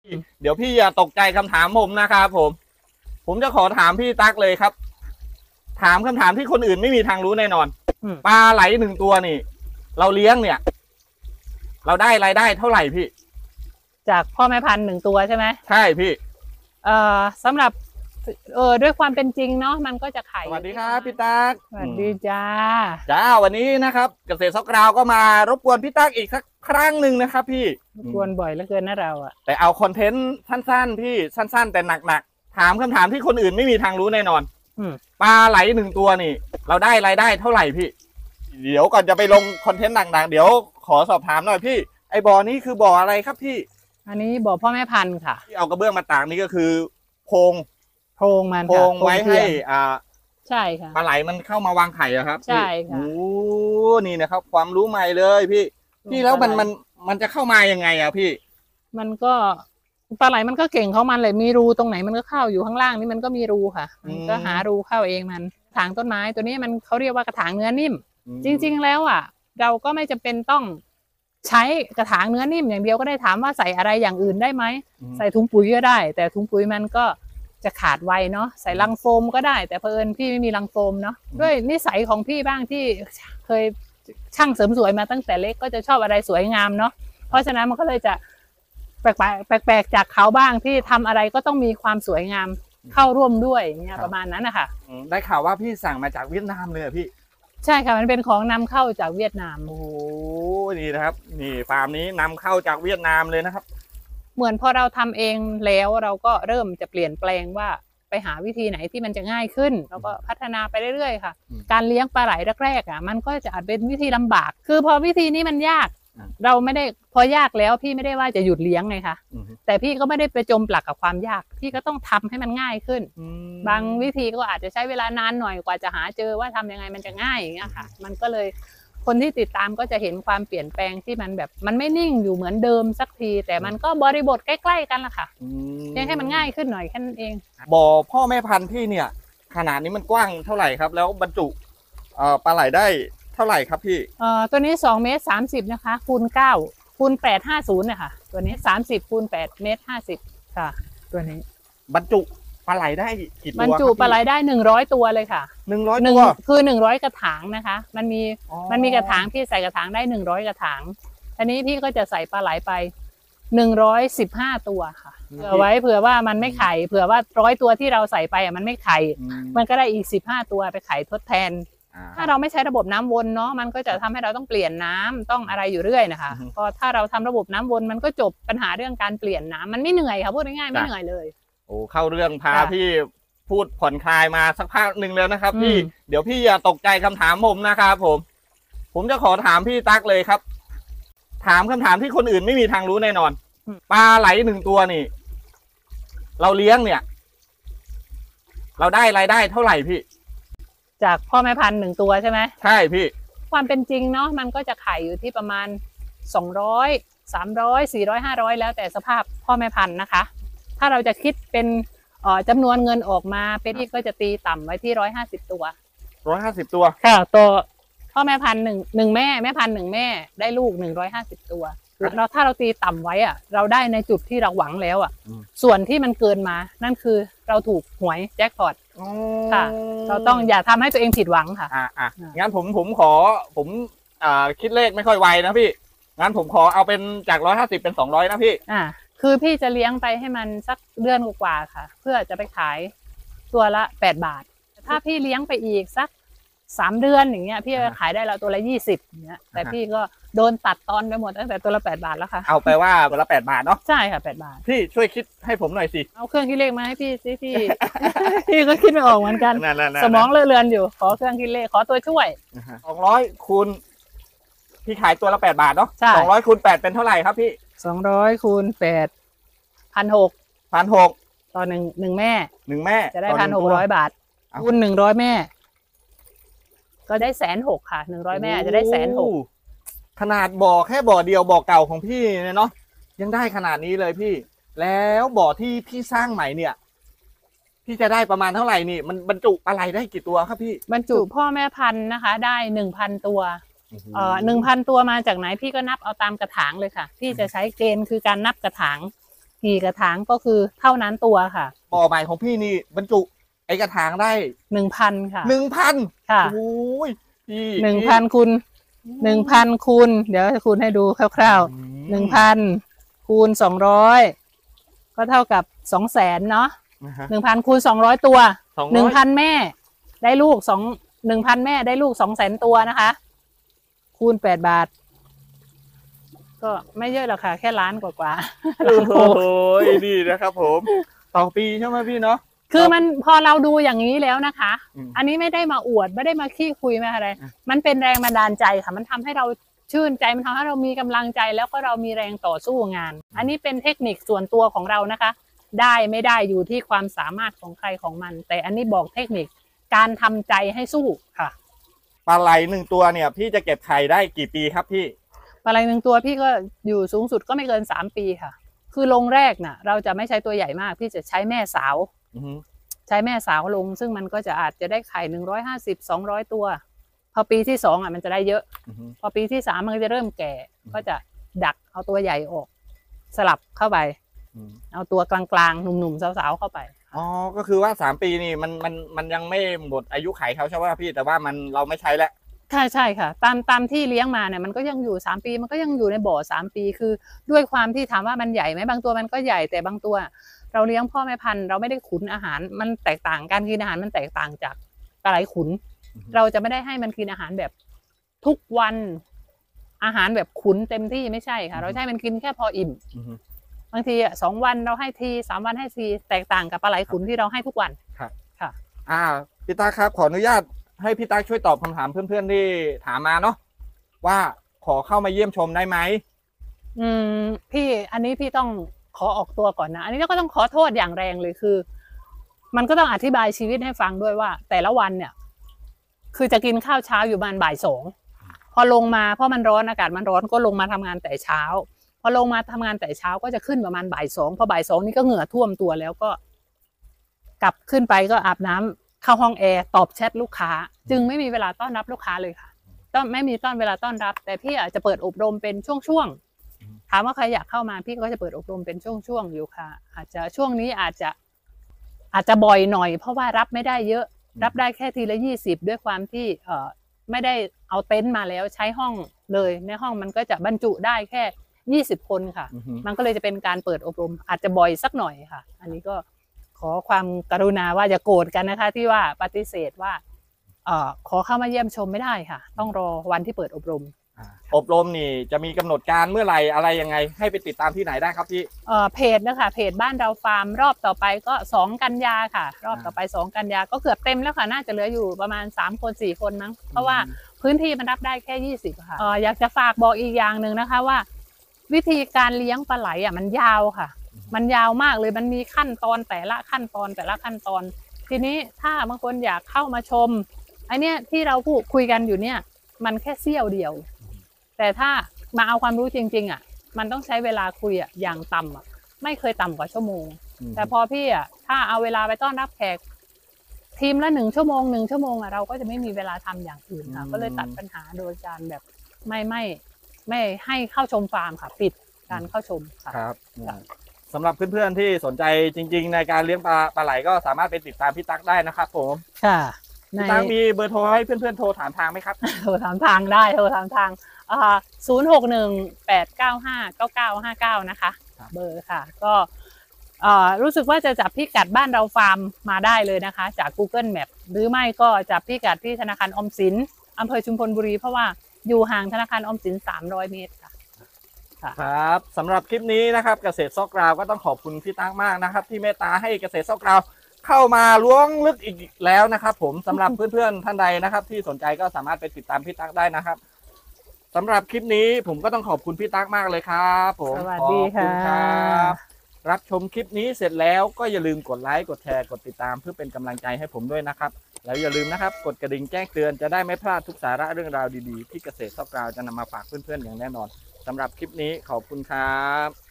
เดี๋ยวพี่อย่าตกใจคำถามผมนะครับผมจะขอถามพี่ตั๊กเลยครับถามคำถามที่คนอื่นไม่มีทางรู้แน่นอนปลาไหลหนึ่งตัวนี่ เราเลี้ยงเนี่ย เราได้รายได้เท่าไหร่พี่จากพ่อแม่พันธุ์หนึ่งตัวใช่ไหมใช่พี่สำหรับด้วยความเป็นจริงเนาะมันก็จะไข่สวัสดีครับพี่ตั๊กสวัสดีจ้าวันนี้นะครับเกษตรซอกราวก็มารบกวนพี่ตั๊กอีกสักครั้งหนึ่งนะครับพี่รบกวนบ่อยเหลือเกินนะเราอะแต่เอาคอนเทนต์สั้นๆพี่สั้นๆแต่หนักๆถามคำถามที่คนอื่นไม่มีทางรู้แน่นอนปลาไหลหนึ่งตัวนี่ เราได้รายได้เท่าไหร่พี่เดี๋ยวก่อนจะไปลงคอนเทนต์หนักๆเดี๋ยวขอสอบถามหน่อยพี่ไอ้บ่อนี้คือบ่ออะไรครับพี่อันนี้บ่อพ่อแม่พันธุ์ค่ะที่เอากระเบื้องมาตากนี่ก็คือโพรงมันโพรงไว้ให้ใช่ค่ะปลาไหลมันเข้ามาวางไข่อะครับใช่ค่ะโอ้นี่นะครับความรู้ใหม่เลยพี่แล้วมันจะเข้ามายังไงอะพี่มันก็ปลาไหลมันก็เก่งเขามันเลยมีรูตรงไหนมันก็เข้าอยู่ข้างล่างนี่มันก็มีรูค่ะมันก็หารูเข้าเองมันถางต้นไม้ตัวนี้มันเขาเรียกว่ากระถางเนื้อนิ่มจริงๆแล้วอ่ะเราก็ไม่จำเป็นต้องใช้กระถางเนื้อนิ่มอย่างเดียวก็ได้ถามว่าใส่อะไรอย่างอื่นได้ไหมใส่ถุงปุ๋ยก็ได้แต่ถุงปุ๋ยมันก็จะขาดไวเนาะใส่ลังโฟมก็ได้แต่เผอิญพี่ไม่มีลังโฟมเนาะด้วยนิสัยของพี่บ้างที่เคยช่างเสริมสวยมาตั้งแต่เล็กก็จะชอบอะไรสวยงามเนาะเพราะฉะนั้นมันก็เลยจะแปลกจากเขาบ้างที่ทำอะไรก็ต้องมีความสวยงามเข้าร่วมด้วยเนี่ยประมาณนั้นนะคะได้ข่าวว่าพี่สั่งมาจากเวียดนามเลยพี่ใช่ค่ะมันเป็นของนำเข้าจากเวียดนามโอ้นี่นะครับนี่ฟาร์มนี้นำเข้าจากเวียดนามเลยนะครับเหมือนพอเราทำเองแล้วเราก็เริ่มจะเปลี่ยนแปลงว่าไปหาวิธีไหนที่มันจะง่ายขึ้นแล้วก็พัฒนาไปเรื่อยๆค่ะการเลี้ยงปลาไหลแรกๆอ่ะมันก็จะอาจเป็นวิธีลำบากคือพอวิธีนี้มันยากเราไม่ได้พอยากแล้วพี่ไม่ได้ว่าจะหยุดเลี้ยงไงคะแต่พี่ก็ไม่ได้ไปจมปลักกับความยากพี่ก็ต้องทำให้มันง่ายขึ้นบางวิธีก็อาจจะใช้เวลานานหน่อยกว่าจะหาเจอว่าทำยังไงมันจะง่ายอย่างเงี้ยค่ะมันก็เลยคนที่ติดตามก็จะเห็นความเปลี่ยนแปลงที่มันแบบมันไม่นิ่งอยู่เหมือนเดิมสักทีแต่มันก็บริบทใกล้ๆกันละค่ะเพียงให้มันง่ายขึ้นหน่อยแค่นั้นเองบ่อพ่อแม่พันธุ์พี่เนี่ยขนาดนี้มันกว้างเท่าไหร่ครับแล้วบรรจุปลาไหลได้เท่าไหร่ครับพี่ตัวนี้2.30 เมตรนะคะคูณ9คูณ850เนี่ยค่ะตัวนี้30คูณ8.50 เมตรค่ะตัวนี้บรรจุปลาไหลได้กี่ตัวบรรจุปลาไหลได้100ตัวเลยค่ะ 100ตัวคือ100กระถางนะคะมันมีกระถางที่ใส่กระถางได้100กระถางอันนี้พี่ก็จะใส่ปลาไหลไป115ตัวค่ะเอาไว้เผื่อว่ามันไม่ไข่เผื่อว่า100ตัวที่เราใส่ไปมันไม่ไข่มันก็ได้อีก15ตัวไปไข่ทดแทนถ้าเราไม่ใช้ระบบน้ำวนเนาะมันก็จะทำให้เราต้องเปลี่ยนน้ำต้องอะไรอยู่เรื่อยนะคะพอถ้าเราทำระบบน้ำวนมันก็จบปัญหาเรื่องการเปลี่ยนน้ำมันไม่เหนื่อยค่ะพูดง่ายๆไม่เหนื่อยเลยโอ้เข้าเรื่องพาพี่พูดผ่อนคลายมาสักพักหนึ่งแล้วนะครับพี่เดี๋ยวพี่อย่าตกใจคำถามผมนะครับผมจะขอถามพี่ตั๊กเลยครับถามคำถามที่คนอื่นไม่มีทางรู้แน่นอนปลาไหลหนึ่งตัวนี่ เราเลี้ยงเนี่ย เราได้รายได้เท่าไหร่พี่จากพ่อแม่พันธุ์1ตัวใช่ไหมใช่พี่ความเป็นจริงเนาะมันก็จะไข่อยู่ที่ประมาณ200 300 400 500แล้วแต่สภาพพ่อแม่พันธุ์นะคะถ้าเราจะคิดเป็นจำนวนเงินออกมาเป็นที่ก็จะตีต่ำไว้ที่150ตัว 150ตัวค่ะตัวพ่อแม่พันธุ์หนึ่งแม่พันธุ์1แม่ได้ลูก150ตัวแล้วถ้าเราตีต่ำไว้อะเราได้ในจุดที่เราหวังแล้วอะส่วนที่มันเกินมานั่นคือเราถูกหวยแจ็คพอตค่ะเราต้องอย่าทำให้ตัวเองผิดหวังค่ะงั้นผมขอคิดเลขไม่ค่อยไวนะพี่งั้นผมขอเอาเป็นจาก150เป็น200นะพี่คือพี่จะเลี้ยงไปให้มันสักเดือนกว่าค่ะเพื่อจะไปขายตัวละ8 บาทถ้าพี่เลี้ยงไปอีกสัก3 เดือนอย่างเงี้ยพี่ขายได้แล้วตัวละ20อย่างเงี้ยแต่พี่ก็โดนตัดตอนไปหมดตั้งแต่ตัวละ8 บาทแล้วค่ะเอาไปว่าตัวละ8 บาทเนาะใช่ค่ะ8 บาทพี่ช่วยคิดให้ผมหน่อยสิเอาเครื่องคิดเลขมาให้พี่สิพี่ก็คิดไม่ออกเหมือนกันสมองเลื่อนอยู่ขอเครื่องคิดเลขขอตัวช่วย 200คูณพี่ขายตัวละ8 บาทเนาะ200คูณ8เป็นเท่าไหร่ครับพี่ 200คูณ8 1,600ต่อหนึ่งแม่จะได้1,600 บาทคูณ100 แม่ก็ได้160,000ค่ะ100 แม่จะได้160,000 ขนาดบ่อแค่บ่อเดียวบ่อเก่าของพี่เนี่ยเนาะยังได้ขนาดนี้เลยพี่แล้วบ่อที่พี่สร้างใหม่เนี่ยพี่จะได้ประมาณเท่าไหร่นี่มันบรรจุอะไรได้กี่ตัวครับพี่บรรจุพ่อแม่พันธุ์นะคะได้ 1,000 ตัว1,000 ตัวมาจากไหนพี่ก็นับเอาตามกระถางเลยค่ะพี่จะใช้เกณฑ์คือการนับกระถางกี่กระถางก็คือเท่านั้นตัวค่ะบ่อใหม่ของพี่นี่บรรจุไอกระถางได้ 1,000 ค่ะ 1,000 ค่ะโอ้ยพี่ 1,000 คูณ 1,000 คูณเดี๋ยวจะคูณให้ดูคร่าวๆ 1,000 คูณ 200 ก็เท่ากับ 200,000 เนาะนะฮะ 1,000 คูณ 200 ตัว 200 1,000 แม่ได้ลูก1,000 แม่ได้ลูก 200,000 ตัวนะคะ คูณ 8 บาท ก็ไม่เยอะหรอกค่ะ แค่ล้านกว่าโอ้โหนี่นะครับผมต่อปีใช่ไหมพี่เนาะๆคือมันพอเราดูอย่างนี้แล้วนะคะอืมอันนี้ไม่ได้มาอวดไม่ได้มาขี้คุยไม่อะไร มันเป็นแรงบันดาลใจค่ะ มันทำให้เราชื่นใจ มันทำให้เรามีกำลังใจแล้วก็เรามีแรงต่อสู้งาน อันนี้เป็นเทคนิคส่วนตัวของเรานะคะ ได้ไม่ได้อยู่ที่ความสามารถของใครของมัน แต่อันนี้บอกเทคนิคการทำใจให้สู้ค่ะปลาไหล1 ตัวเนี่ยพี่จะเก็บไข่ได้กี่ปีครับพี่ปลาไหล1 ตัวพี่ก็อยู่สูงสุดก็ไม่เกิน3 ปีค่ะ คือลงแรกน่ะ เราจะไม่ใช้ตัวใหญ่มาก พี่จะใช้แม่สาวอือฮึใช้แม่สาวลง ซึ่งมันก็จะอาจจะได้ไข่150-200 ตัว พอปีที่2มันจะได้เยอะอือฮึพอปีที่3มันก็จะเริ่มแก่ ก็จะดักเอาตัวใหญ่ออก สลับเข้าไปอืมเอาตัวกลางๆหนุ่มๆสาวๆเข้าไปอ๋อก็คือว่า3 ปีนี่มันยังไม่หมดอายุไขเขาใช่ไหมพี่แต่ว่าเราไม่ใช้แล้วใช่ค่ะตามที่เลี้ยงมาเนี่ยมันก็ยังอยู่3 ปีมันก็ยังอยู่ในบ่อ3 ปีคือด้วยความที่ถามว่ามันใหญ่ไหมบางตัวมันก็ใหญ่แต่บางตัว เราเลี้ยงพ่อแม่พันธุ์เราไม่ได้ขุนอาหารมันแตกต่างการกินอาหารมันแตกต่างจากปลาไหลขุน เราจะไม่ได้ให้มันกินอาหารแบบทุกวันอาหารแบบขุนเต็มที่ไม่ใช่ค่ะ เราให้มันกินแค่พออิ่มอือฮึบางที2 วันเราให้ที3 วันให้ทีแตกต่างกับปลาไหลขุนที่เราให้ทุกวันครับค่ะพี่ตาครับขออนุญาตให้พี่ตาช่วยตอบคำถามเพื่อนๆที่ถามมาเนาะว่าขอเข้ามาเยี่ยมชมได้ไหมพี่อันนี้พี่ต้องขอออกตัวก่อนนะ อันนี้ก็ต้องขอโทษอย่างแรงเลยคือ มันก็ต้องอธิบายชีวิตให้ฟังด้วยว่า แต่ละวันเนี่ย คือจะกินข้าวเช้าอยู่ประมาณบ่าย 2พอลงมาเพราะมันร้อนอากาศมันร้อนก็ลงมาทำงานแต่เช้า พอลงมาทำงานแต่เช้าก็จะขึ้นประมาณบ่าย 2พอบ่าย 2นี่ก็เหงื่อท่วมตัวแล้วก็ กลับขึ้นไปก็อาบน้ำเข้าห้องแอร์ตอบแชทลูกค้า จึงไม่มีเวลาต้อนรับลูกค้าเลยค่ะไม่มีเวลาต้อนรับ แต่พี่อาจจะเปิดอบรมเป็นช่วงๆถามว่าใครอยากเข้ามาพี่ก็จะเปิดอบรมเป็นช่วงๆอยู่ค่ะ อาจจะช่วงนี้อาจจะบ่อยหน่อย เพราะว่ารับไม่ได้เยอะ รับได้แค่ทีละ20ด้วยความที่ไม่ได้เอาเต็นท์มาแล้วใช้ห้องเลยในห้องมันก็จะบรรจุได้แค่20 คนค่ะอือฮึมันก็เลยจะเป็นการเปิดอบรม อาจจะบ่อยสักหน่อยค่ะ อันนี้ก็ขอความกรุณาว่าอย่าโกรธกันนะคะ ที่ว่าปฏิเสธว่าขอเข้ามาเยี่ยมชมไม่ได้ค่ะ ต้องรอวันที่เปิดอบรมอบรมนี่จะมีกำหนดการเมื่อไหร่อะไรยังไง ให้ไปติดตามที่ไหนได้ครับพี่เพจนะคะเพจบ้านเราฟาร์มรอบต่อไปก็2 กันยาค่ะ รอบต่อไป2 กันยาก็เกือบเต็มแล้วค่ะน่าจะเหลืออยู่ประมาณ3 คน4 คนมั้งเพราะว่าพื้นที่มันรับได้แค่20ค่ะอยากจะฝากบอกอีกอย่างหนึ่งนะคะว่า วิธีการเลี้ยงปลาไหลมันยาวค่ะ มันยาวมากเลยมันมีขั้นตอนแต่ละขั้นตอนทีนี้ถ้าบางคนอยากเข้ามาชมไอเนี้ยที่เราพูดคุยกันอยู่เนี่ยมันแค่เสี้ยวเดียวแต่ถ้ามาเอาความรู้จริงๆมันต้องใช้เวลาคุยอย่างต่ำไม่เคยต่ำกว่าชั่วโมงแต่พอพี่ถ้าเอาเวลาไปต้อนรับแขกทีมละ1 ชั่วโมงเราก็จะไม่มีเวลาทำอย่างอื่นค่ะก็เลยตัดปัญหาโดยการแบบไม่ให้เข้าชมฟาร์มค่ะปิดการเข้าชมค่ะครับสำหรับเพื่อนๆที่สนใจจริงๆในการเลี้ยงปลาไหลก็สามารถไปติดตามพี่ตั๊กได้นะครับผมค่ะพี่ตั๊กมีเบอร์โทรให้เพื่อนๆโทรถามทางไหมครับโทรถามทางได้โทรถามทาง061-895-9959นะคะเบอร์ค่ะก็รู้สึกว่าจะจับพิกัดบ้านเราฟาร์มมาได้เลยนะคะจาก Google Map หรือไม่ก็จับพิกัดที่ธนาคารออมสินอำเภอชุมพลบุรีเพราะว่าอยู่ห่างธนาคารออมสิน300 เมตรค่ะครับสำหรับคลิปนี้นะครับเกษตรซอกกราวก็ต้องขอบคุณพี่ตั๊กมากนะครับที่เมตตาให้เกษตรซอกกราวเข้ามาล้วงลึกอีกแล้วนะครับผมสำหรับเพื่อนๆท่านใดนะครับที่สนใจก็สามารถไปติดตามพี่ตั๊กได้นะครับสำหรับคลิปนี้ผมก็ต้องขอบคุณพี่ตั๊กมากเลยครับผมสวัสดีค่ะขอบณรับรับชมคลิปนี้เสร็จแล้วก็อย่าลืมกดไลค์กดแชร์กดติดตามเพื่อเป็นกำลังใจให้ผมด้วยนะครับแล้วอย่าลืมนะครับกดกระดิ่งแจ้งเตือนจะได้ไม่พลาดทุกสาระเรื่องราวดีๆที่เกษตรซอกกราวจะนำมาฝากเพื่อนๆอย่างแน่นอนสำหรับคลิปนี้ขอบคุณครับ